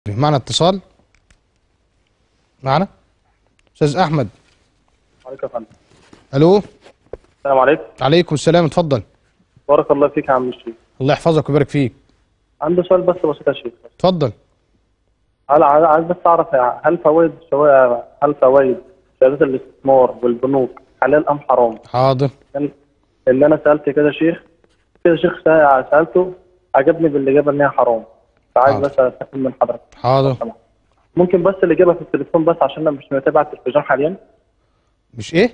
معنا اتصال. معنا استاذ احمد. عليكم يا فندم. الو. السلام عليكم. عليكم السلام، اتفضل. بارك الله فيك يا عم الشيخ. الله يحفظك ويبارك فيك. عندي سؤال بس بسيط يا شيخ. اتفضل. عايز بس اعرف هل فوائد شهادات الاستثمار والبنوك حلال ام حرام؟ حاضر. اللي انا سالت كده شيخ سالته عجبني بالاجابه ان هي حرام، فعايز بس استفهم من حضرتك. حاضر. ممكن بس الاجابه في التليفون بس عشان انا مش متابع التلفزيون حاليا. مش ايه؟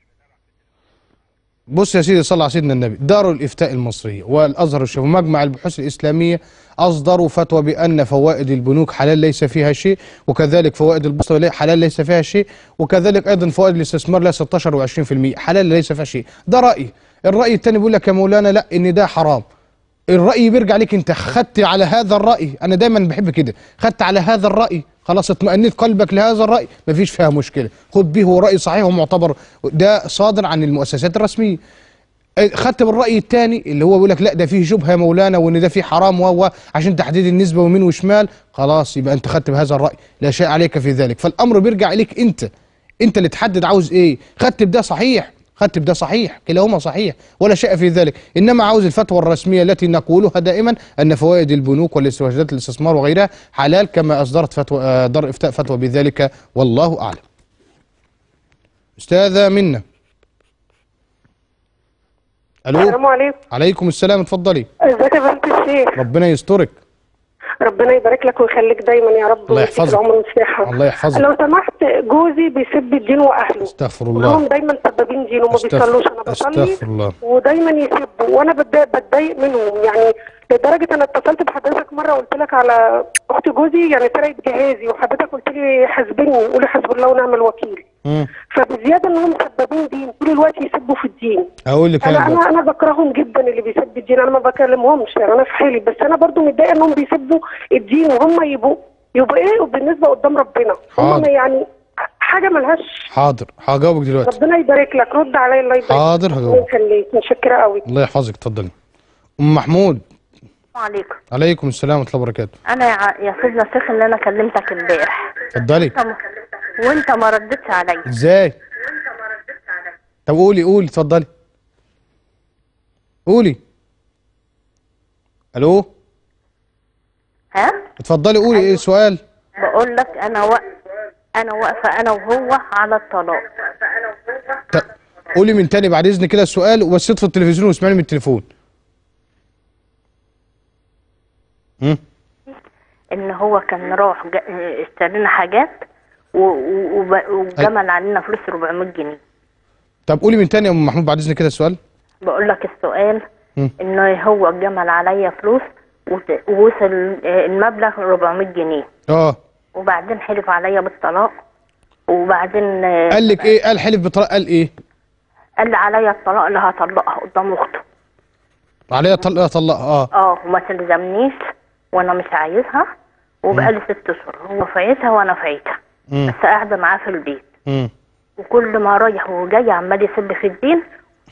بص يا سيدي، صلى على سيدنا النبي. دار الافتاء المصريه والازهر الشريف ومجمع البحوث الاسلاميه اصدروا فتوى بان فوائد البنوك حلال ليس فيها شيء، وكذلك فوائد البورصه حلال ليس فيها شيء، وكذلك ايضا فوائد الاستثمار لا 16 و20% حلال ليس فيها شيء. ده رايي. الراي الثاني بيقول لك يا مولانا لا، ان ده حرام. الراي بيرجع لك انت. خدت على هذا الراي، انا دايما بحب كده، خدت على هذا الراي خلاص، اطمئنت قلبك لهذا الراي، مفيش فيها مشكله، خد به، هو راي صحيح ومعتبر، ده صادر عن المؤسسات الرسميه. خدت بالراي الثاني اللي هو بيقول لك لا ده فيه شبهه يا مولانا، وان ده فيه حرام عشان تحديد النسبه ويمين وشمال، خلاص يبقى انت خدت بهذا الراي، لا شيء عليك في ذلك. فالامر بيرجع اليك انت اللي تحدد عاوز ايه. خدت بده صحيح، خدت بده صحيح، كلاهما صحيح ولا شيء في ذلك، انما عاوز الفتوى الرسميه التي نقولها دائما ان فوائد البنوك وشهادات الاستثمار وغيرها حلال، كما اصدرت فتوى دار افتاء فتوى بذلك، والله اعلم. استاذه منى. الو. السلام عليكم. عليكم السلام، اتفضلي. ازيك يا بنت الشيخ؟ ربنا يسترك. ربنا يبارك لك ويخليك دايما يا رب، الله يحفظك. العمر والصحه. الله يحفظك. لو سمحت، جوزي بيسب الدين واهله. استغفر الله. هم دايما سبابين دين وما بيصلوش، انا بصلي استغفر الله. ودايما يسبوا، وانا بتضايق منهم يعني، لدرجه انا اتصلت بحضرتك مره وقلت لك على اخت جوزي يعني سرقت جهازي، وحضرتك قلت لي حاسبني، قولي حسب الله ونعم الوكيل. فبزياده انهم سبابين دين طول الوقت يسبوا في الدين. اقول لك انا بكرههم جدا اللي بيسب الدين، انا ما بكلمهمش يعني، انا في حالي، بس انا برضو متضايقه انهم بيسبوا الدين، وهم يبقوا ايه بالنسبه قدام ربنا؟ هم يعني حاجه ملهاش. حاضر، هجاوبك دلوقتي. ربنا يبارك لك، رد عليا الله يبارك. حاضر هجاوبك. يخليك، متشكره قوي. الله يحفظك، اتفضلي. ام محمود. السلام عليكم. عليكم السلام ورحمه الله وبركاته. انا يا سيدنا الشيخ اللي انا كلمتك امبارح. اتفضلي. وانت ما ردتش عليا. ازاي؟ طب قولي اتفضلي. قولي. الو. ها؟ اتفضلي قولي. ايه السؤال؟ بقول لك انا واقفه انا وهو على الطلاق. قولي من تاني بعد اذن كده السؤال، وبس اطفي التلفزيون واسمعني من التليفون. ان هو كان راح اشترينا حاجات وجمل علينا فلوس 400 جنيه. طب قولي من تاني يا ام محمود بعد اذن كده السؤال. بقول لك السؤال ان هو جمل عليا فلوس ووصل المبلغ 400 جنيه. وبعدين حلف عليا بالطلاق، وبعدين قال لك ايه؟ قال حلف بالطلاق، قال ايه؟ قال لي عليا الطلاق اللي هطلقها قدام اخته. عليا طلقها. وما تلزمنيش وانا مش عايزها، وبقالي 6 اشهر هو في عيتها وانا في عيتها، بس قاعده معاه في البيت. وكل ما رايح وجاي عمال يسب في الدين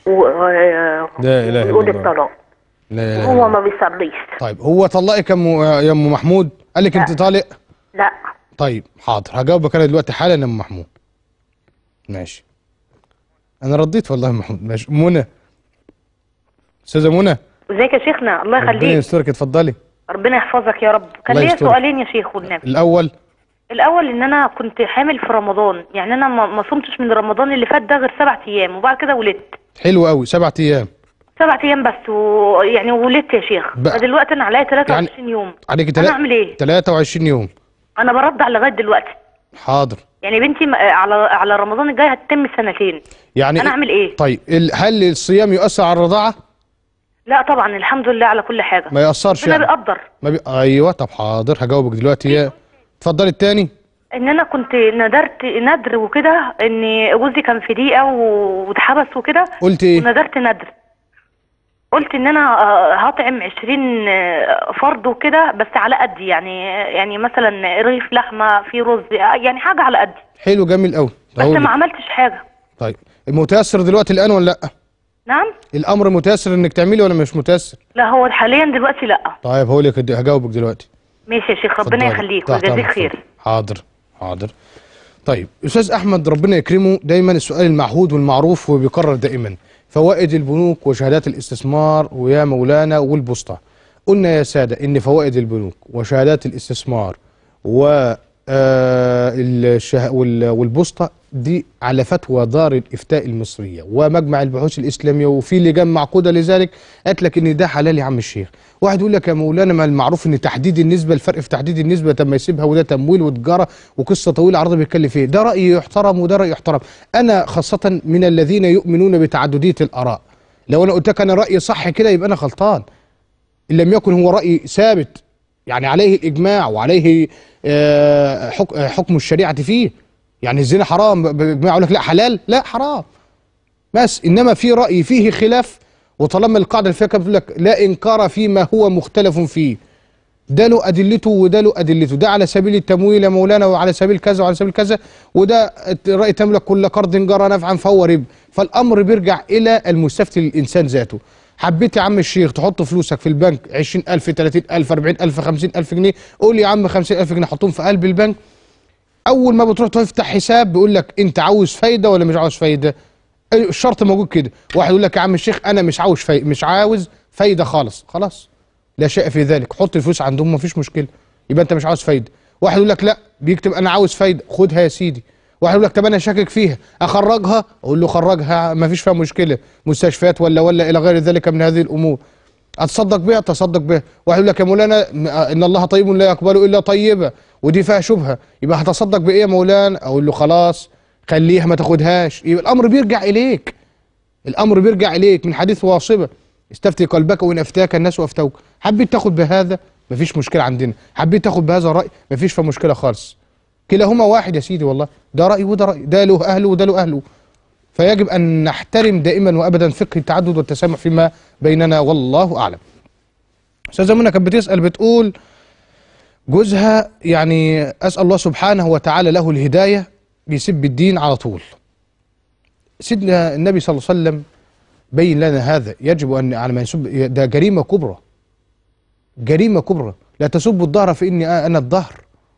ويقول الطلاق. لا هو ما بيصليش. طيب هو طلقك يا ام محمود؟ قال لك انت طالق؟ لا. طيب حاضر، هجاوبك انا دلوقتي حالا يا ام محمود. ماشي. انا رديت والله يا محمود. ماشي. منى. استاذه منى. ازيك يا شيخنا؟ الله يخليك. ربنا يسترك، اتفضلي. ربنا يحفظك يا رب. كان ليا سؤالين يا شيخ والنبي. الاول ان انا كنت حامل في رمضان، يعني انا ما صمتش من رمضان اللي فات ده غير 7 ايام، وبعد كده ولدت. حلو قوي. 7 ايام. 7 ايام بس، يعني ولدت يا شيخ. دلوقتي انا عليا 23 يوم. عليك انا اعمل ايه؟ 23 يوم. انا برضع لغايه دلوقتي. حاضر. يعني بنتي على رمضان الجاي هتتم 2 سنين. يعني انا اعمل ايه؟ طيب هل الصيام يؤثر على الرضاعه؟ لا طبعا، الحمد لله على كل حاجه. ما يأثرش يعني. ربنا بيقدر. ايوه. طب حاضر هجاوبك دلوقتي. اتفضلي الثاني. ان انا كنت ندرت ندر وكده، ان جوزي كان في ضيقه واتحبس وكده. قلت ايه؟ ندرت ندر، قلت ان انا هطعم 20 فرد وكده، بس على قدي، يعني مثلا رغيف لحمه في رز، يعني حاجه على قدي. حلو جميل قوي. بس ما عملتش حاجه. طيب متيسر دلوقتي الان ولا لا؟ نعم. الامر متيسر انك تعملي ولا مش متيسر؟ لا هو حاليا دلوقتي لا. طيب هقول لك هجاوبك دلوقتي. ماشي يا شيخ، ربنا يخليك ويجازيك خير. حاضر حاضر. طيب استاذ احمد ربنا يكرمه، دايما السؤال المعهود والمعروف وبيكرر دائما، فوائد البنوك وشهادات الاستثمار ويا مولانا والبوسطه. قلنا يا ساده ان فوائد البنوك وشهادات الاستثمار والبوسطه دي على فتوى دار الافتاء المصريه ومجمع البحوث الاسلاميه، وفي لجان معقوده لذلك قالت لك ان ده حلال يا عم الشيخ. واحد يقول لك يا مولانا ما المعروف ان تحديد النسبه، الفرق في تحديد النسبه طب ما يسيبها، وده تمويل وتجاره وقصه طويله عريضه بيتكلم فيه. ده راي يحترم وده راي يحترم. انا خاصه من الذين يؤمنون بتعدديه الاراء. لو انا قلت لك انا رايي صح كده يبقى انا غلطان، ان لم يكن هو راي ثابت يعني عليه الاجماع وعليه حكم الشريعه فيه. يعني الزنا حرام باجماع، اقول لك لا حلال، لا حرام بس. انما في راي فيه خلاف، وطالما القاعده الفقهيه بتقول لك لا انكار فيما هو مختلف فيه، ده له ادلته وده له ادلته، ده على سبيل التمويل يا مولانا وعلى سبيل كذا وعلى سبيل كذا، وده راي تملك كل قرض جرى نفعا فهو ربا. فالامر بيرجع الى المستفتي الانسان ذاته. حبيت يا عم الشيخ تحط فلوسك في البنك 20,000 30,000 40,000 50,000 جنيه، قول يا عم 50,000 جنيه حطهم في قلب البنك. اول ما بتروح تفتح حساب بيقول لك انت عاوز فايده ولا مش عاوز فايده؟ الشرط موجود كده. واحد يقول لك يا عم الشيخ انا مش عاوز فايده خالص، خلاص لا شيء في ذلك، حط الفلوس عندهم مفيش مشكله، يبقى انت مش عاوز فايده. واحد يقول لك لا بيكتب انا عاوز فايده، خدها يا سيدي. واحد يقول لك طب انا شاكك فيها اخرجها، اقول له خرجها مفيش فيها مشكله، مستشفيات ولا الى غير ذلك من هذه الامور. اتصدق بها تصدق بها. واحد يقول لك يا مولانا ان الله طيب لا يقبل الا طيبه، ودي فيها شبهه، يبقى هتصدق بايه يا مولانا؟ اقول له خلاص خليها ما تاخدهاش. يبقى الامر بيرجع اليك، الامر بيرجع اليك. من حديث واصبه استفتي قلبك وان افتاك الناس وافتوك. حبيت تاخد بهذا مفيش مشكله عندنا، حبيت تاخد بهذا الراي مفيش فيها مشكله خالص، كلاهما واحد يا سيدي والله، ده راي وده راي، ده له اهله وده له اهله. فيجب ان نحترم دائما وابدا فقه التعدد والتسامح فيما بيننا والله اعلم. استاذه منى كانت بتسال بتقول جوزها يعني اسال الله سبحانه وتعالى له الهدايه بيسب الدين على طول. سيدنا النبي صلى الله عليه وسلم بين لنا هذا، يجب ان على من يسب ده جريمه كبرى، جريمه كبرى. لا تسبوا الظهر فاني انا الظهر،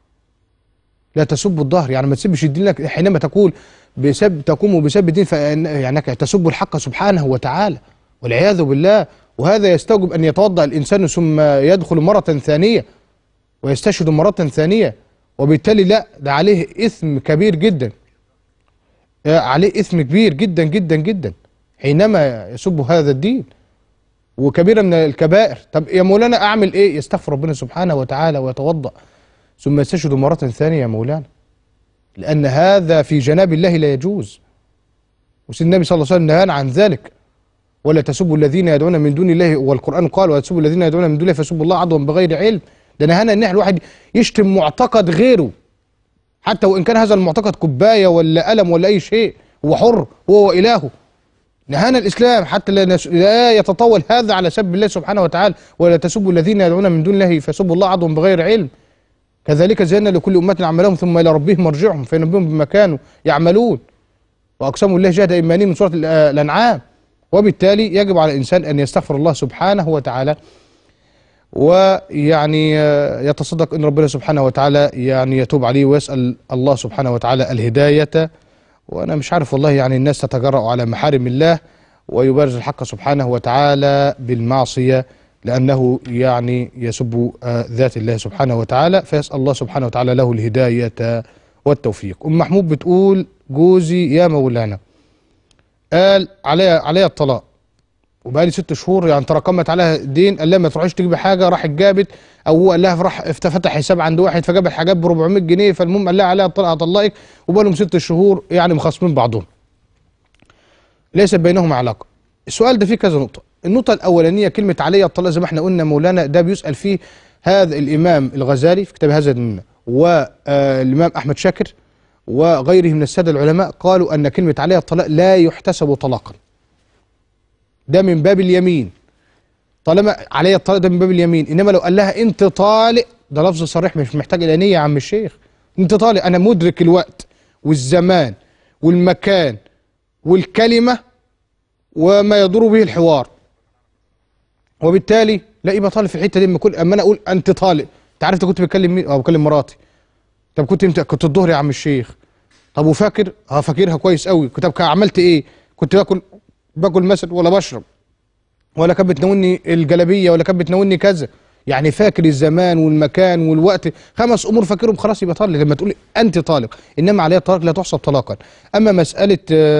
لا تسبوا الظهر يعني ما تسبش الدين لك حينما تقول تقوم بسب الدين فانك تسب الحق سبحانه وتعالى والعياذ بالله. وهذا يستوجب ان يتوضا الانسان ثم يدخل مره ثانيه ويستشهد مرة ثانية، وبالتالي لا ده عليه إثم كبير جدا، عليه إثم كبير جدا جدا جدا حينما يسب هذا الدين، وكبيرة من الكبائر. طب يا مولانا أعمل إيه؟ يستغفر ربنا سبحانه وتعالى ويتوضأ ثم يستشهد مرة ثانية يا مولانا، لأن هذا في جناب الله لا يجوز. وسيدنا النبي صلى الله عليه وسلم نهانا عن ذلك، ولا تسبوا الذين يدعون من دون الله، والقرآن قال ولا تسبوا الذين يدعون من دون الله فيسبوا الله عدوا بغير علم. ده نهانا ان الواحد يشتم معتقد غيره حتى وان كان هذا المعتقد كوبايه ولا قلم ولا اي شيء، هو حر هو الهه. نهانا الاسلام حتى لا يتطاول هذا على سب الله سبحانه وتعالى، ولا تسبوا الذين يدعون من دون الله فيسبوا الله عدوا بغير علم. كذلك زينا لكل امه عملهم ثم الى ربهم مرجعهم فينبئهم بما كانوا يعملون، واقسموا الله جهد ايمانهم من سوره الانعام. وبالتالي يجب على الانسان ان يستغفر الله سبحانه وتعالى، ويعني يتصدق ان ربنا سبحانه وتعالى يعني يتوب عليه، ويسأل الله سبحانه وتعالى الهداية. وانا مش عارف والله يعني الناس تتجرأ على محارم الله ويبارز الحق سبحانه وتعالى بالمعصية، لأنه يعني يسب ذات الله سبحانه وتعالى، فيسأل الله سبحانه وتعالى له الهداية والتوفيق. أم محمود بتقول جوزي يا مولانا قال عليا الطلاق وبقالي 6 شهور، يعني تراكمت عليها دين، قال لها ما تروحيش تجيبي حاجه، راحت جابت، او هو قال لها راح فتح حساب عند واحد فجاب الحاجات ب 400 جنيه، فالمهم قال لها عليها الطلاق هطلقك، وبقالهم 6 شهور يعني مخاصمين بعضهم. ليس بينهم علاقه. السؤال ده فيه كذا نقطه. النقطه الاولانيه كلمه عليا الطلاق زي ما احنا قلنا مولانا ده بيسال فيه هذا الامام الغزالي في كتاب هذا الدين، والامام احمد شاكر وغيره من الساده العلماء قالوا ان كلمه عليا الطلاق لا يحتسب طلاقا، ده من باب اليمين. طالما عليا الطلاق ده من باب اليمين، انما لو قال لها انت طالق ده لفظ صريح مش محتاج الى نيه يا عم الشيخ. انت طالق، انا مدرك الوقت والزمان والمكان والكلمه وما يدور به الحوار، وبالتالي لا يبقى طالق في الحته دي. اما انا اقول انت طالق انت عارف كنت بتكلم مين؟ بكلم مراتي. طب كنت امتى؟ كنت الظهر يا عم الشيخ. طب وفاكر؟ فاكرها كويس قوي. طب عملت ايه؟ كنت باكل مثلا ولا بشرب؟ ولا كانت بتناولني الجلابيه ولا كانت بتناولني كذا؟ يعني فاكر الزمان والمكان والوقت، 5 امور فاكرهم خلاص يبقى طالق. لما تقول انت طالق، انما عليها طلاق لا تحسب طلاقا. اما مساله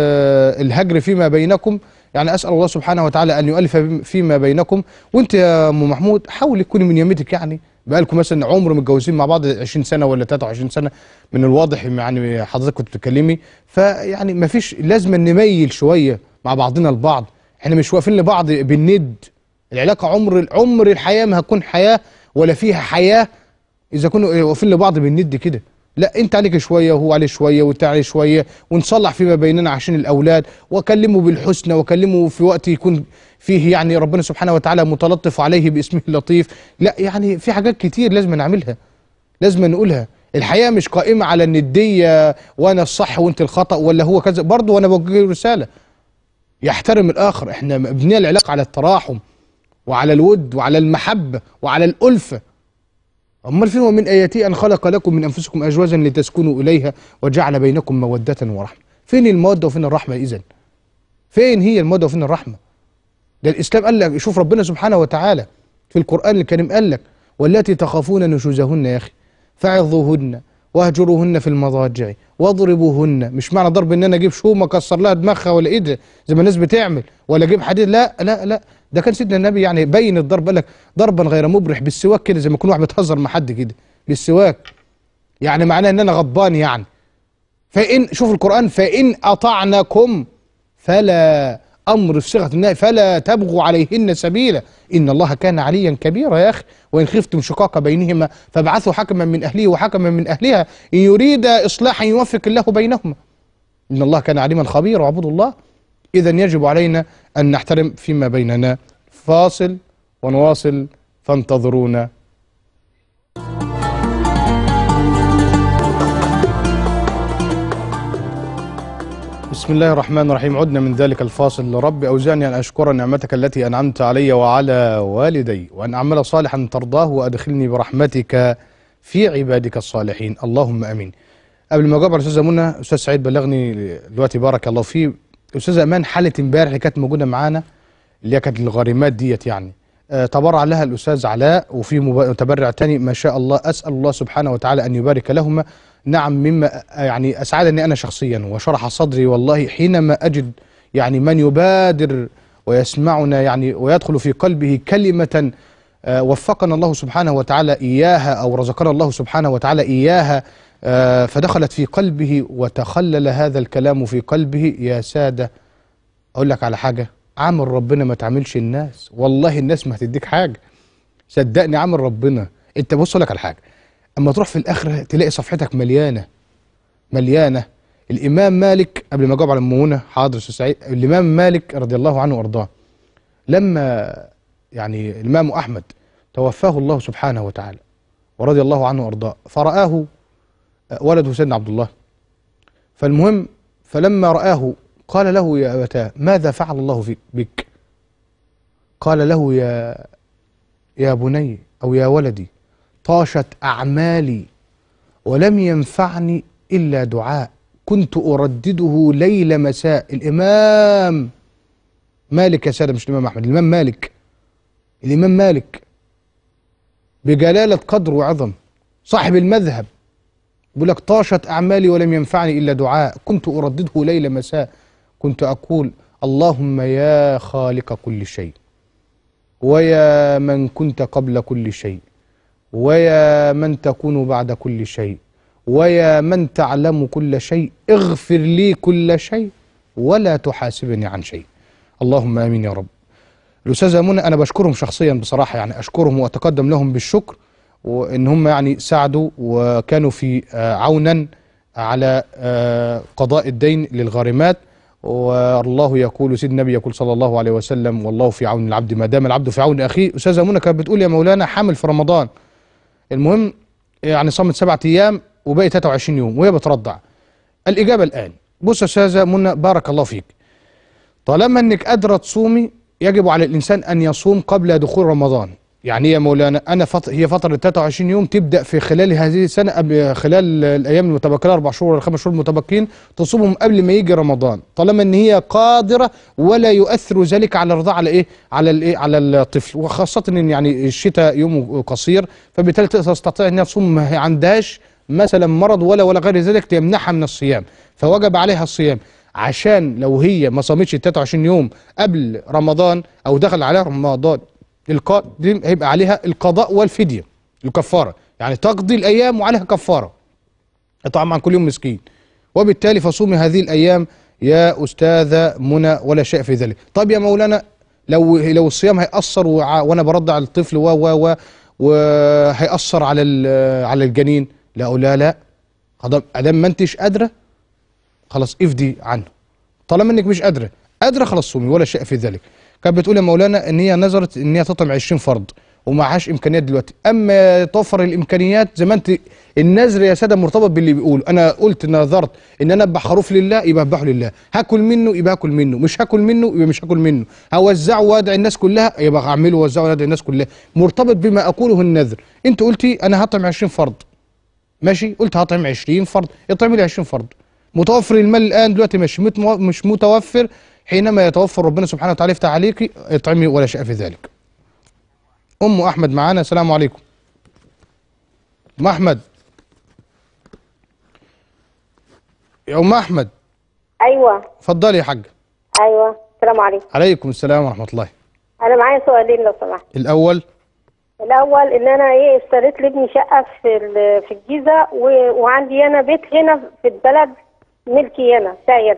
الهجر فيما بينكم، يعني اسال الله سبحانه وتعالى ان يؤلف فيما بينكم. وانت يا ام محمود حاولي تكوني من يمتك، يعني بقالكم مثلا عمر متجوزين مع بعض 20 سنه ولا 23 سنه، من الواضح يعني حضرتك كنت بتتكلمي، فيعني ما فيش لازم نميل شويه مع بعضنا البعض. احنا مش واقفين لبعض بالند. العلاقه عمر الحياه ما هتكون حياه ولا فيها حياه اذا كنا واقفين لبعض بالند كده. لا، انت عليك شويه وهو عليه شويه وانت عليه شويه، ونصلح فيما بيننا عشان الاولاد، واكلمه بالحسنى واكلمه في وقت يكون فيه يعني ربنا سبحانه وتعالى متلطف عليه باسمه اللطيف. لا يعني في حاجات كتير لازم نعملها، لازم نقولها. الحياه مش قائمه على النديه وانا الصح وانت الخطا ولا هو كذا. برضه وانا بوجه رساله يحترم الاخر. احنا مبنيه العلاقه على التراحم وعلى الود وعلى المحبه وعلى الالفه. امال فين؟ ومن اياته ان خلق لكم من انفسكم ازواجا لتسكنوا اليها وجعل بينكم موده ورحمه. فين الموده وفين الرحمه اذا؟ فين هي الموده وفين الرحمه؟ ده الاسلام قال لك، شوف ربنا سبحانه وتعالى في القران الكريم قال لك واللاتي تخافون نشوزهن يا اخي فعظوهن واهجروهن في المضاجع واضربوهن. مش معنى ضرب ان انا اجيب شومه اكسر لها دماغها ولا ايدها زي ما الناس بتعمل، ولا اجيب حديد. لا لا لا، ده كان سيدنا النبي يعني بين الضرب، قال لك ضربا غير مبرح بالسواك كده، زي ما يكون واحد بيتهزر مع حد كده بالسواك، يعني معناه ان انا غضبان يعني. فان شوف القران فان اطعنكم فلا، امر في صيغه النهي، فلا تبغوا عليهن سبيلا ان الله كان عليا كبيرا يا اخي. وان خفتم شقاق بينهما فابعثوا حكما من اهله وحكما من اهلها ان يريد اصلاحا يوفق الله بينهما ان الله كان عليما خبيرا واعبدوا الله. اذا يجب علينا ان نحترم فيما بيننا. فاصل ونواصل فانتظرونا. بسم الله الرحمن الرحيم. عدنا من ذلك الفاصل. رب أوزعني أن أشكر نعمتك التي أنعمت علي وعلى والدي، وأن أعمل صالحا ترضاه، وأدخلني برحمتك في عبادك الصالحين، اللهم أمين. قبل ما أجاوب على الأستاذة منى، أستاذ سعيد بلغني دلوقتي بارك الله فيه، أستاذة أمان حالة امبارح اللي كانت موجودة معانا اللي هي كانت الغارمات ديت، يعني تبرع لها الأستاذ علاء، وفي متبرع تاني ما شاء الله، أسأل الله سبحانه وتعالى أن يبارك لهما. نعم، مما يعني أسعدني أنا شخصيا وشرح صدري والله حينما أجد يعني من يبادر ويسمعنا يعني ويدخل في قلبه كلمة وفقنا الله سبحانه وتعالى إياها أو رزقنا الله سبحانه وتعالى إياها فدخلت في قلبه وتخلل هذا الكلام في قلبه. يا سادة أقول لك على حاجة، عامل ربنا ما تعملش الناس، والله الناس ما هتديك حاجة، صدقني عامل ربنا. أنت بص لك على حاجة، أما تروح في الآخرة تلاقي صفحتك مليانة مليانة. الإمام مالك، قبل ما أجاوب على منى حاضر أستاذ سعيد، الإمام مالك رضي الله عنه وأرضاه لما يعني الإمام أحمد توفاه الله سبحانه وتعالى ورضي الله عنه وأرضاه، فرآه ولده سيدنا عبد الله، فالمهم فلما رآه قال له يا أبتاه ماذا فعل الله بك؟ قال له يا بني أو يا ولدي طاشت أعمالي ولم ينفعني إلا دعاء كنت أردده ليل مساء. الإمام مالك يا سادة، مش الإمام أحمد، الإمام مالك، الإمام مالك بجلالة قدر وعظم صاحب المذهب بيقول لك طاشت أعمالي ولم ينفعني إلا دعاء كنت أردده ليل مساء، كنت أقول اللهم يا خالق كل شيء ويا من كنت قبل كل شيء ويا من تكون بعد كل شيء ويا من تعلم كل شيء اغفر لي كل شيء ولا تحاسبني عن شيء. اللهم آمين يا رب. الأستاذة منى أنا بشكرهم شخصيا بصراحة، يعني أشكرهم وأتقدم لهم بالشكر، وإن هم يعني ساعدوا وكانوا في عونا على قضاء الدين للغارمات. والله يقول، سيد النبي يقول صلى الله عليه وسلم والله في عون العبد ما دام العبد في عون أخيه. أستاذة منى كانت بتقول يا مولانا حامل في رمضان، المهم يعني صامت 7 أيام وباقي 23 يوم وهي بترضع. الإجابة الآن، بص يا أستاذة منى بارك الله فيك، طالما أنك قادرة تصومي يجب على الإنسان أن يصوم قبل دخول رمضان، يعني يا مولانا انا هي فتره 23 يوم تبدا في خلال هذه السنه، خلال الايام المتبقيه 4 شهور ولا 5 شهور المتبقين تصومهم قبل ما يجي رمضان، طالما ان هي قادره ولا يؤثر ذلك على الرضاعه على الطفل، وخاصه ان يعني الشتاء يومه قصير، فبالتالي تستطيع انها تصوم ما عندهاش مثلا مرض ولا غير ذلك يمنعها من الصيام، فوجب عليها الصيام. عشان لو هي ما صامتش 23 يوم قبل رمضان او دخل عليها رمضان دي هيبقى عليها القضاء والفدية الكفارة، يعني تقضي الأيام وعليها كفارة إطعام عن كل يوم مسكين، وبالتالي فصومي هذه الأيام يا أستاذة منى ولا شيء في ذلك. طب يا مولانا لو الصيام هيأثر وأنا برضع الطفل وهيأثر على الجنين، لا أدام ما أنتش قادرة خلاص افدي عنه، طالما أنك مش قادرة خلاص صومي ولا شيء في ذلك. كانت بتقول يا مولانا ان هي نظرت ان هي تطعم 20 فرد ومعهاش امكانيات دلوقتي، اما توفر الامكانيات زي ما انت النذر يا ساده مرتبط باللي بيقول، انا قلت نذرت ان انا اذبح خروف لله يبقى اذبحه لله، هاكل منه يبقى هاكل منه، مش هاكل منه يبقى مش هاكل منه، هوزعه وادعي الناس كلها يبقى اعمله ووزعه وادعي الناس كلها، مرتبط بما اقوله النذر. انت قلتي انا هطعم 20 فرد ماشي، قلت هطعم 20 فرد، اطعمي لي 20 فرد. متوفر المال الان دلوقتي مش متوفر، حينما يتوفر ربنا سبحانه وتعالى يفتح عليك اطعمي ولا شيء في ذلك. ام احمد معانا، السلام عليكم. ام احمد، يا ام احمد. ايوه اتفضلي يا حاجه. ايوه السلام عليكم. عليكم السلام ورحمه الله. انا معايا سؤالين لو سمحت. الاول ان انا اشتريت لابني شقه في الجيزه، وعندي انا بيت هنا في البلد ملكي انا ساير،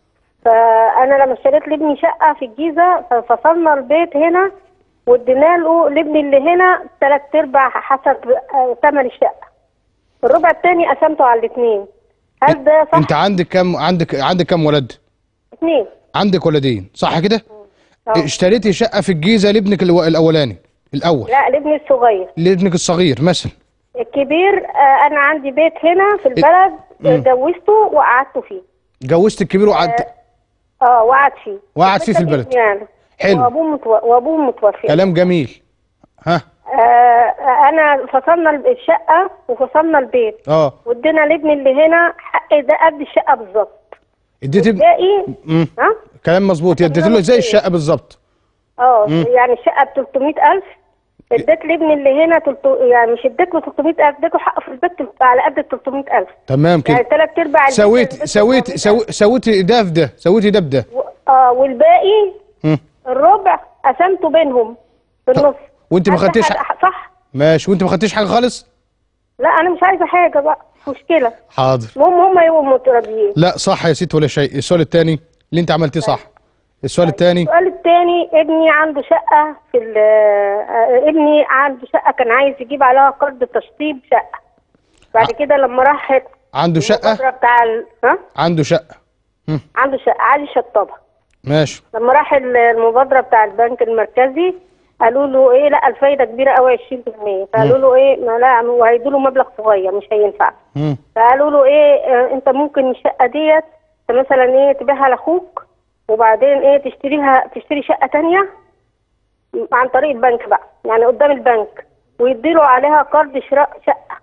فانا لما اشتريت لابني شقه في الجيزه ففصلنا البيت هنا وادينا له لابني اللي هنا 3/4 حسب ثمن الشقه، الربع الثاني قسمته على الاثنين. هل ده صح؟ انت عندك كام ولد؟ 2. عندك ولدين صح كده؟ اشتريتي شقه في الجيزه لابنك الاولاني الاول؟ لا لابني الصغير. لابنك الصغير مثلا؟ الكبير انا عندي بيت هنا في البلد جوزته وقعدته فيه. جوزت الكبير وقعدت؟ وقعد فيه في البلد يعني. حلو. وابوه متوفي. كلام جميل. ها انا فصلنا الشقه وفصلنا البيت وادينا لابني اللي هنا حق ده قد الشقه بالظبط. اديت باقي كلام مظبوط. اديت له ازاي الشقه بالظبط؟ يعني الشقه ب 300,000 اديت لابني اللي هنا يعني مش اديت له 300,000، اديته حقه في البيت على قد ال 300,000. تمام كده. يعني 3/4 سويتي ده في ده، سويتي ده بده. والباقي الربع قسمته بينهم في النص. وانت ما خدتيش صح؟ ماشي. وانت ما خدتيش حاجه خالص؟ لا انا مش عايزه حاجه بقى، مشكله. حاضر. المهم هم يبقوا متراضيين. لا صح يا ست ولا شيء. السؤال الثاني اللي انت عملتيه صح. السؤال الثاني ابني عنده شقه ابني عنده شقه كان عايز يجيب عليها قرض تشطيب شقه. بعد كده لما راحت عنده شقه بتاع عنده شقه عايز يشطبها. ماشي. لما راح المبادره بتاع البنك المركزي قالوا له لا الفايده كبيره قوي 20%، فقالوا له ما لا، وهيدوا له مبلغ صغير مش هينفع. فقالوا له انت ممكن الشقه ديت مثلا تبيعها لاخوك وبعدين تشتري شقه ثانيه عن طريق البنك بقى، يعني قدام البنك، ويديله عليها قرض شراء شقه.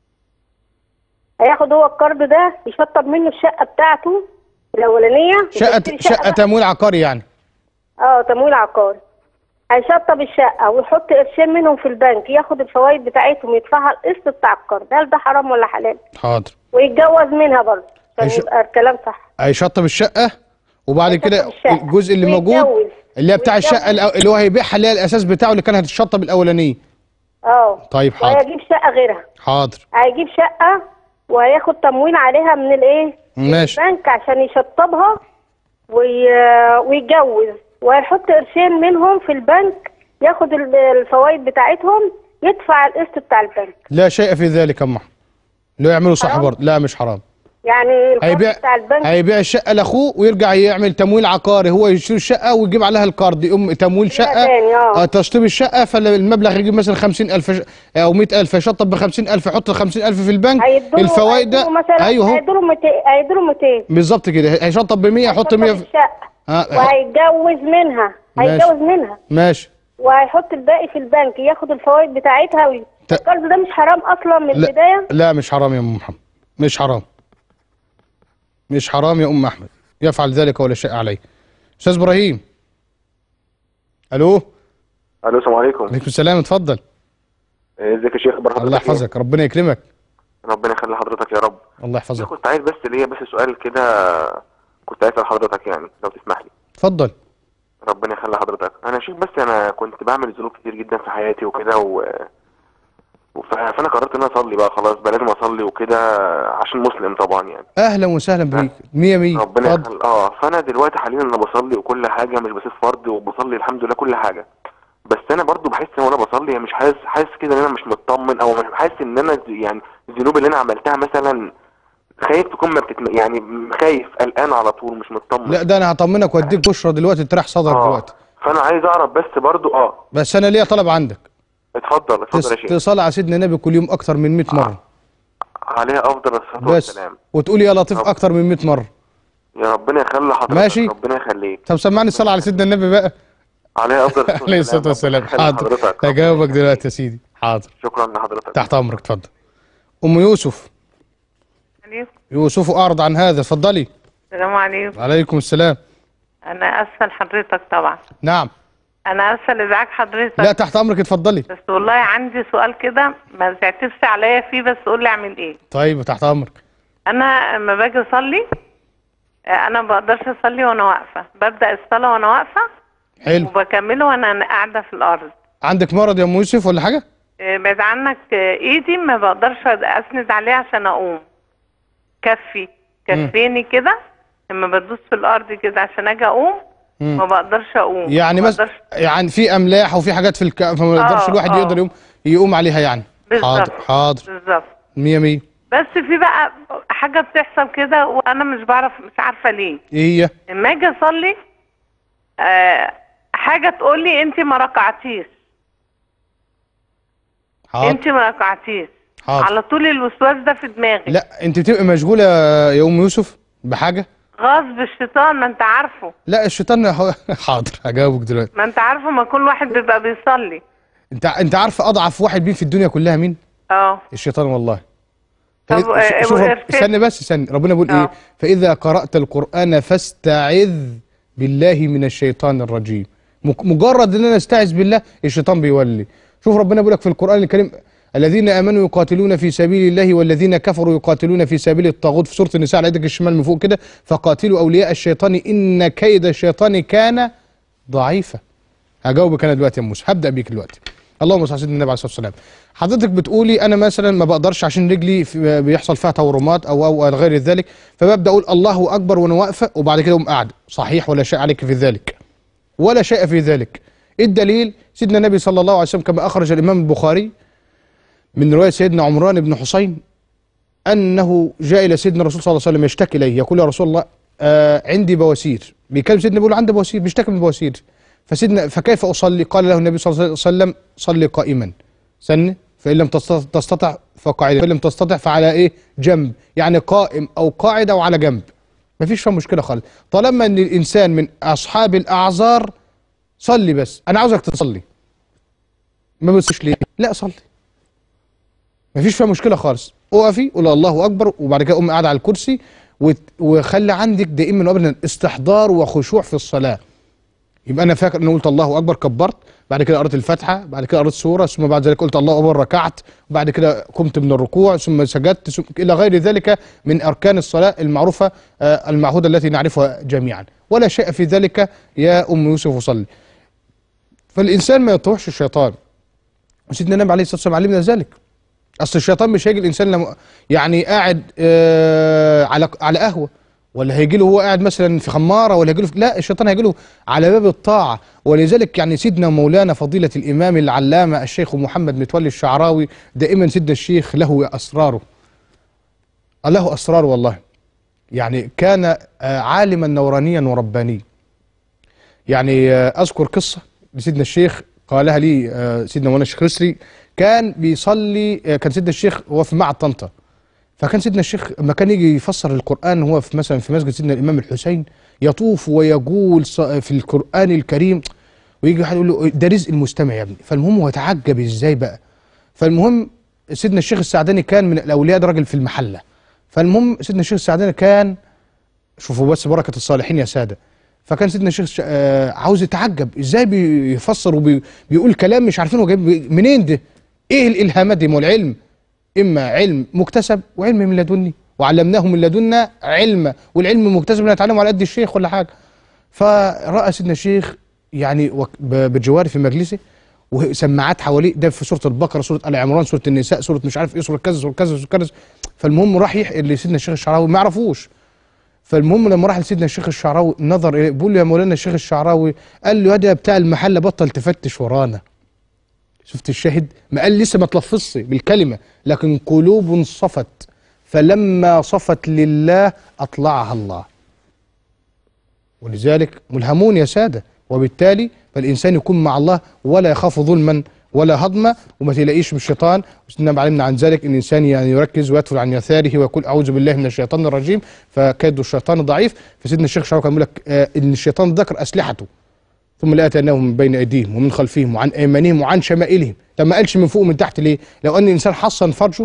هياخد هو القرض ده يشطب منه الشقه بتاعته الاولانيه. شقه تمويل عقاري يعني؟ تمويل عقاري. هيشطب الشقه ويحط قرشين منهم في البنك، ياخد الفوائد بتاعتهم يدفعها القسط بتاع القرض. هل ده حرام ولا حلال؟ حاضر. ويتجوز منها برضه عشان يبقى الكلام صح. هيشطب الشقه وبعد كده الجزء اللي موجود اللي هي بتاع الشقه اللي هو هيبيعها اللي هي الاساس بتاعه اللي كان هتشطب الاولانيه. طيب حاضر. وهيجيب شقه غيرها. حاضر. هيجيب شقه وهياخد تمويل عليها من ماشي. البنك عشان يشطبها ويتجوز، وهيحط قرشين منهم في البنك ياخد الفوائد بتاعتهم يدفع القسط بتاع البنك. لا شيء في ذلك يا لو يعملوا صح برضه. لا مش حرام. يعني القرض بتاع البنك هيبيع الشقه لاخوه ويرجع يعمل تمويل عقاري، هو يشتري الشقه ويجيب عليها القرض، يقوم تمويل شقه تشطيب الشقه، فالمبلغ يجيب مثلا 50,000 او 100,000، يشطب ب 50,000، يحط 50,000 في البنك. الفوائد ده ايوه هيدوا له 200 بالظبط كده. هيشطب ب 100 يحط 100 في الشقه وهيتجوز منها. ماشي. وهيحط الباقي في البنك ياخد الفوائد بتاعتها القرض ده مش حرام اصلا من البدايه؟ لا مش حرام يا ام محمد، مش حرام، مش حرام يا ام احمد، يفعل ذلك ولا شيء عليه. استاذ ابراهيم. الو. السلام عليكم. عليكم السلام، اتفضل. ازيك يا شيخ؟ الله يحفظك، ربنا يكرمك. ربنا يخلي حضرتك يا رب. الله يحفظك. كنت عايز بس ليا سؤال كده، كنت عايز اسال حضرتك يعني لو تسمح لي. اتفضل. ربنا يخلي حضرتك. انا يا شيخ بس انا كنت بعمل ذنوب كتير جدا في حياتي وكده فانا قررت ان انا اصلي بقى خلاص، بقى لازم اصلي وكده عشان مسلم طبعا يعني. اهلا وسهلا بيك. 100 100. ربنا يخلي. فانا دلوقتي حاليا انا بصلي وكل حاجه، مش بسيب فرض وبصلي الحمد لله كل حاجه، بس انا برضو بحس ان وانا بصلي مش حاسس كده ان انا مش مطمن، او مش حاسس ان انا يعني الذنوب اللي انا عملتها مثلا خايف تكون يعني خايف قلقان على طول مش مطمن. لا ده انا هطمنك واديك بشرى دلوقتي تريح صدرك دلوقتي. فانا عايز اعرف بس برضو بس انا ليا طلب عندك. اتفضل يا شيخ. تصلي على سيدنا النبي كل يوم اكتر من 100 مره. عليه افضل الصلاه والسلام. وتقول يا لطيف اكتر من 100 مره. يا ربنا يخلي حضرتك. ماشي. ربنا يخليك. طب سمعني الصلاه على سيدنا النبي بقى. عليه افضل الصلاه عليه الصلاه والسلام. حاضر هجاوبك دلوقتي يا سيدي. حاضر. شكرا لحضرتك. تحت امرك. اتفضل. ام يوسف. يوسف اعرض عن هذا، اتفضلي. السلام عليكم. وعليكم السلام. انا اسفه لحضرتك طبعا. نعم. انا اسفه لازعاج حضرتك. لا تحت امرك، اتفضلي. بس والله عندي سؤال كده ما تعتبش عليا فيه، بس قول لي اعمل ايه. طيب تحت امرك. انا لما باجي اصلي انا ما بقدرش اصلي وانا واقفه، ببدا الصلاه وانا واقفه. حلو. وبكمله وانا قاعده في الارض. عندك مرض يا ام يوسف ولا حاجه؟ بعد عنك ايدي ما بقدرش اسند عليها عشان اقوم. كفيني كده لما بدوس في الارض كده عشان اجي اقوم ما بقدرش اقوم. يعني يعني في املاح وفي حاجات في فما يقدرش الواحد يقدر يقوم عليها يعني. بالظبط. حاضر. بالظبط. 100 100. بس في بقى حاجه بتحصل كده وانا مش عارفه ليه. ايه هي؟ لما اجي اصلي حاجه تقول لي انت ما ركعتيش. حاضر. انت ما ركعتيش. حاضر. على طول الوسواس ده في دماغي. لا انت بتبقى مشغوله يا ام يوسف بحاجه؟ غصب الشيطان، ما انت عارفه. لا الشيطان حاضر هجاوبك دلوقتي. ما انت عارفه، ما كل واحد بيبقى بيصلي. انت عارفه اضعف واحد مين في الدنيا كلها مين؟ الشيطان والله. طب شوف استني ربنا بيقول ايه؟ فاذا قرأت القرآن فاستعذ بالله من الشيطان الرجيم. مجرد ان انا استعذ بالله الشيطان بيولي. شوف ربنا بيقول لك في القرآن الكريم الذين امنوا يقاتلون في سبيل الله والذين كفروا يقاتلون في سبيل الطاغوت، في سوره النساء على يدك الشمال من فوق كده، فقاتلوا اولياء الشيطان ان كيد الشيطان كان ضعيفا. هجاوبك انا دلوقتي يا موسى، هبدا بيك دلوقتي. اللهم صل على سيدنا النبي عليه الصلاه والسلام. حضرتك بتقولي انا مثلا ما بقدرش عشان رجلي بيحصل فيها تورمات او غير ذلك، فببدا اقول الله اكبر وانا واقفه وبعد كده اقوم قاعد. صحيح ولا شيء عليك في ذلك؟ ولا شيء في ذلك. الدليل سيدنا النبي صلى الله عليه وسلم كما اخرج الامام البخاري من رواية سيدنا عمران بن حسين أنه جاء إلى سيدنا الرسول صلى الله عليه وسلم يشتكي إليه، يقول يا رسول الله عندي بواسير. بيكلم سيدنا بيقول عندي بواسير، بيشتكي من بواسير. فكيف أصلي؟ قال له النبي صلى الله عليه وسلم صلي قائما. فإن لم تستطع فقاعدا، فإن لم تستطع فعلى إيه؟ جنب، يعني قائم أو قاعد أو على جنب. مفيش فيها مشكلة خالص، طالما إن الإنسان من أصحاب الأعذار صلي. بس أنا عاوزك تصلي. ما بتصليش ليه؟ لا صلي. مفيش فيها مشكله خالص. اقفي قول الله اكبر وبعد كده قوم قاعد على الكرسي وخلي عندك دائما وابدا استحضار وخشوع في الصلاه. يبقى انا فاكر ان قلت الله اكبر كبرت، بعد كده قرأت الفاتحه، بعد كده قرأت سوره، ثم بعد ذلك قلت الله اكبر ركعت، وبعد كده قمت من الركوع ثم سجدت الى غير ذلك من اركان الصلاه المعروفه المعهوده التي نعرفها جميعا. ولا شيء في ذلك يا ام يوسف وصلي. فالانسان ما يطوعش الشيطان، وسيدنا النبي عليه الصلاه والسلام علمنا ذلك. اصل الشيطان مش هيجي الانسان لما يعني قاعد على قهوه، ولا هيجي له هو قاعد مثلا في خماره، ولا هيجي له لا، الشيطان هيجي له على باب الطاعه. ولذلك يعني سيدنا مولانا فضيله الامام العلامه الشيخ محمد متولي الشعراوي دائما سيدنا الشيخ له اسراره. له اسرار والله. يعني كان عالما نورانيا وربانيا. يعني اذكر قصه لسيدنا الشيخ قالها لي سيدنا مولانا الشيخ رسري. كان بيصلي، كان سيدنا الشيخ هو في معهد طنطا، فكان سيدنا الشيخ لما كان يجي يفسر القرآن هو مثلا في مسجد سيدنا الإمام الحسين يطوف ويقول في القرآن الكريم ويجي واحد يقول له ده رزق المستمع يا ابني. فالمهم هو اتعجب ازاي بقى. فالمهم سيدنا الشيخ السعداني كان من الاولياء، ده راجل في المحله. فالمهم سيدنا الشيخ السعداني كان، شوفوا بس بركه الصالحين يا ساده، فكان سيدنا الشيخ عاوز يتعجب ازاي بيفسر وبيقول كلام مش عارفين هو جايب منين ده، ايه الالهامات دي؟ ما هو العلم اما علم مكتسب وعلم من لدني، وعلمناه من لدنا علما، والعلم مكتسب نتعلمه على قد الشيخ ولا حاجه. فراى سيدنا الشيخ يعني بجواري في مجلسه وسماعات حواليه، ده في سوره البقره، سوره ال عمران، سوره النساء، سوره مش عارف ايه، سوره كذا، سوره كذا، سوره كذا. فالمهم راح يحكي لسيدنا الشيخ الشعراوي، ما يعرفوش. فالمهم لما راح لسيدنا الشيخ الشعراوي نظر اليه، بيقول له يا مولانا الشيخ الشعراوي، قال له يا بتاع المحله بطل تفتش ورانا. شفت الشاهد؟ ما قال لسه ما تلفظش بالكلمه، لكن قلوب صفت، فلما صفت لله اطلعها الله. ولذلك ملهمون يا ساده، وبالتالي فالانسان يكون مع الله ولا يخاف ظلما ولا هضما، وما تلاقيش بالشيطان. وسيدنا علمنا عن ذلك ان الانسان يعني يركز ويدفل عن يساره ويقول اعوذ بالله من الشيطان الرجيم، فكيد الشيطان ضعيف. فسيدنا الشيخ الشعراوي كان بيقول لك ان الشيطان ذكر اسلحته، ثم لاتيناهم من بين ايديهم ومن خلفهم وعن ايمانهم وعن شمائلهم. طب ما قالش من فوق ومن تحت ليه؟ لو ان الانسان حصن فرجه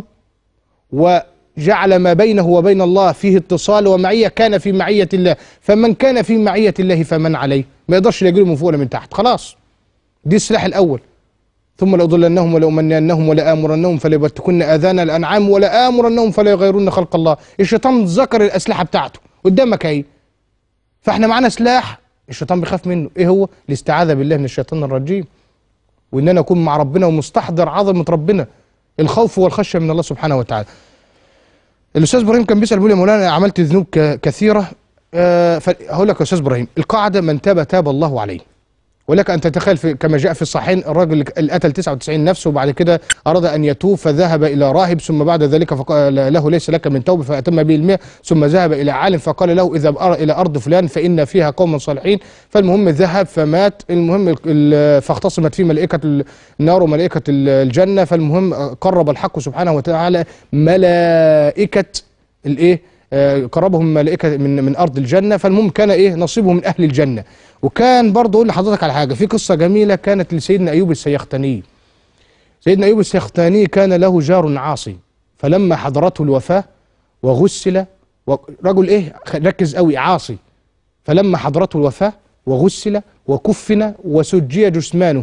وجعل ما بينه وبين الله فيه اتصال ومعيه كان في معيه الله، فمن كان في معيه الله فمن عليه، ما يقدرش يلاقي له من فوق ولا من تحت، خلاص. دي السلاح الاول. ثم لأضلنهم ولأمنينهم ولآمرنهم فليبتكن آذان الأنعام ولآمرنهم فلا يغيرن خلق الله. الشيطان ذكر الأسلحة بتاعته قدامك اهي. فاحنا معانا سلاح الشيطان بيخاف منه، ايه هو؟ الاستعاذة بالله من الشيطان الرجيم، وان انا اكون مع ربنا ومستحضر عظمة ربنا، الخوف والخشية من الله سبحانه وتعالى. الأستاذ إبراهيم كان بيسأل بيقول يا مولانا أنا عملت ذنوب كثيرة. هقول لك يا أستاذ إبراهيم، القاعدة من تاب تاب الله عليه. ولك أن تتخيل كما جاء في الصحيحين الرجل اللي قتل 99 نفس وبعد كده أراد أن يتوب فذهب إلى راهب، ثم بعد ذلك فقال له ليس لك من توبة فأتم به المئة، ثم ذهب إلى عالم فقال له اذهب إلى أرض فلان فإن فيها قوما صالحين. فالمهم ذهب فمات، المهم فاختصمت فيه ملائكة النار وملائكة الجنة. فالمهم قرب الحق سبحانه وتعالى ملائكة الإيه؟ قربهم ملائكة من أرض الجنة. فالمهم كان إيه؟ نصيبه من أهل الجنة. وكان برضه أقول لحضرتك على حاجة، في قصة جميلة كانت لسيدنا أيوب السيختاني. سيدنا أيوب السيختاني كان له جار عاصي، فلما حضرته الوفاة وغسل، رجل إيه؟ ركز قوي، عاصي. فلما حضرته الوفاة وغسل وكفن وسجي جثمانه،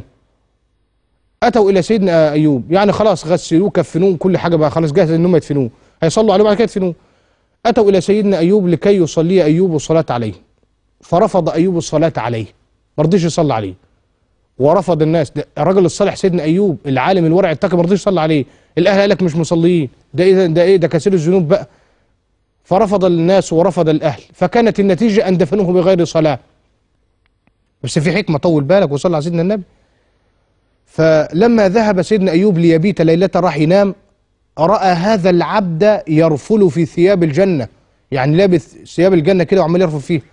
أتوا إلى سيدنا أيوب، يعني خلاص غسلوه كفنوه كل حاجة بقى خلاص جاهز إنهم يدفنوه، هيصلوا عليه بعد كده يدفنوه. أتوا إلى سيدنا أيوب لكي يصلي أيوب الصلاة عليه، فرفض أيوب الصلاة عليه، ما رضيش يصلي عليه، ورفض الناس. الراجل الصالح سيدنا أيوب العالم الورع التقي ما رضيش يصلي عليه. الأهل قال لك مش مصليين، ده إيه ده إيه ده كثير الذنوب بقى. فرفض الناس ورفض الأهل، فكانت النتيجة أن دفنوه بغير صلاة. بس في حكمة، طول بالك وصلى على سيدنا النبي. فلما ذهب سيدنا أيوب ليبيت ليلة راح ينام، رأى هذا العبد يرفل في ثياب الجنة، يعني لابس ثياب الجنة كده وعمال يرفل فيه.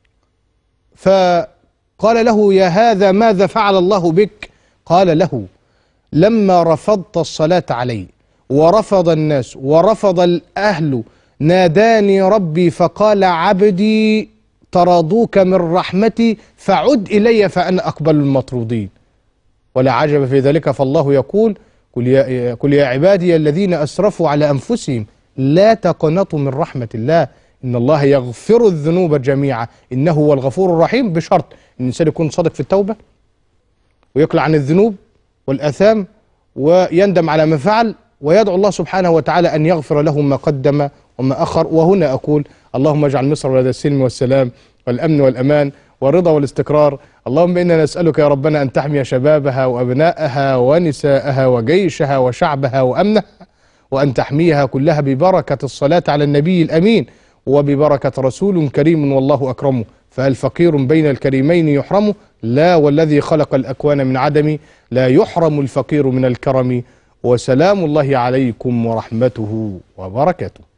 فقال له يا هذا ماذا فعل الله بك؟ قال له لما رفضت الصلاة علي ورفض الناس ورفض الأهل ناداني ربي فقال عبدي طردوك من رحمتي فعد إلي فأنا أقبل المطرودين. ولا عجب في ذلك، فالله يقول قل يا عبادي الذين أسرفوا على أنفسهم لا تقنطوا من رحمة الله إن الله يغفر الذنوب جميعا إنه هو الغفور الرحيم، بشرط إن الإنسان يكون صادق في التوبة ويقلع عن الذنوب والآثام ويندم على ما فعل ويدعو الله سبحانه وتعالى أن يغفر له ما قدم وما أخر. وهنا أقول اللهم اجعل مصر بلد السلم والسلام والأمن والأمان والرضا والاستقرار. اللهم إنا نسألك يا ربنا أن تحمي شبابها وأبنائها ونساءها وجيشها وشعبها وأمنها، وأن تحميها كلها ببركة الصلاة على النبي الأمين وببركة رسول كريم والله أكرمه. فهل فقير بين الكريمين يحرمه؟ لا، والذي خلق الأكوان من عدم لا يحرم الفقير من الكرم. وسلام الله عليكم ورحمته وبركاته.